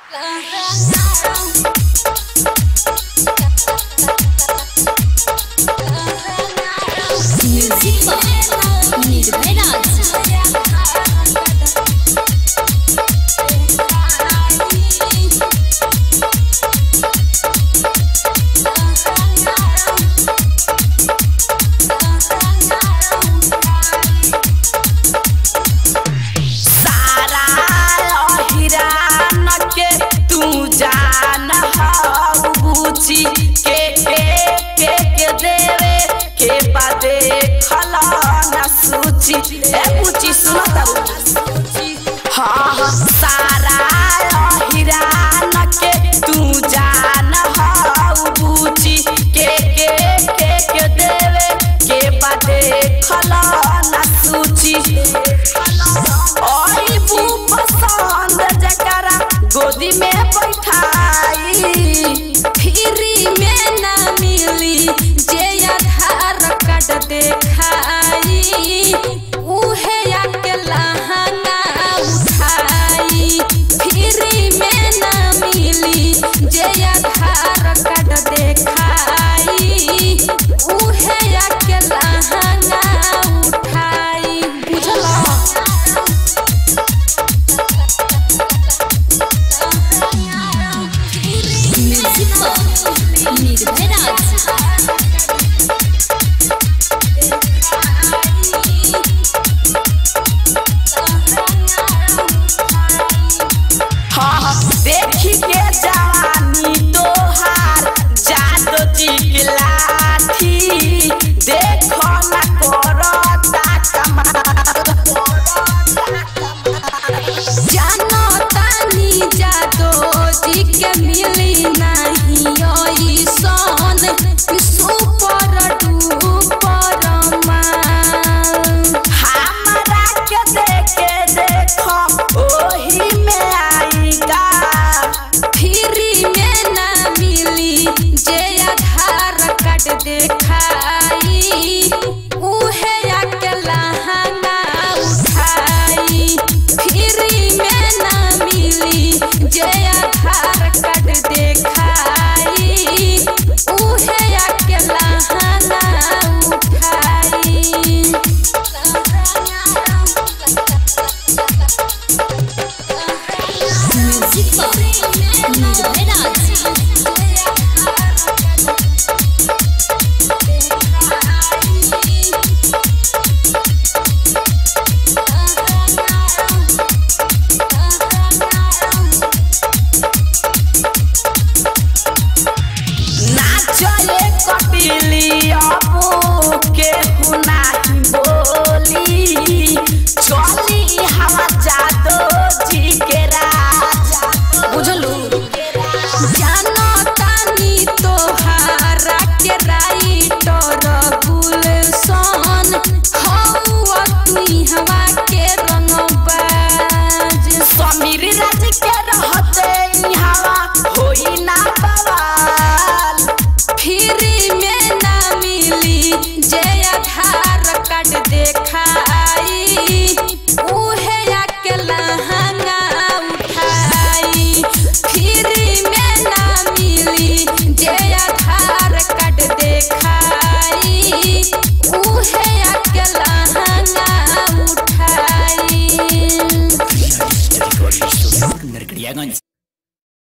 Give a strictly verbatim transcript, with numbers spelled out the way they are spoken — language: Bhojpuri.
गोदी में बैठाई फ्री में ना मिली जे आधार कार्ड देखाई उहे आके लहंगा उठाई। फ्री में ना मिली जे आधार कार्ड देखाई उहे आके लहंगा उठाई। बुझला देखी के जवानी तोहार जादू जी लाठी देखो ना करता कमाल जानो तानी जादू जी के मिली नहीं ओइसन सुपर डुपर माल। हमरा के देखे देखो ओही में आईगा फ्री में ना मिली जे आधार कार्ड देखाई उहे आके लहंगा उठाई। फ्री में ना मिली जे आधार कार्ड देखाई उहे आके लहंगा उठाई। कटिली अबू के हुनाही बोली चली हवा जादू जी के राज। बुझलू जानो तानी तोहारा के राइटर गुलशन हवा तुई हवा के रंगबाज। समीर राज के रहते हवा होई ना बवाल। फ्री में ना मिली जे आधार कार्ड देखाई उहे आके लहंगा उठाई। फ्री में ना मिली जे आधार कार्ड देखाई उहे आके लहंगा उठाई।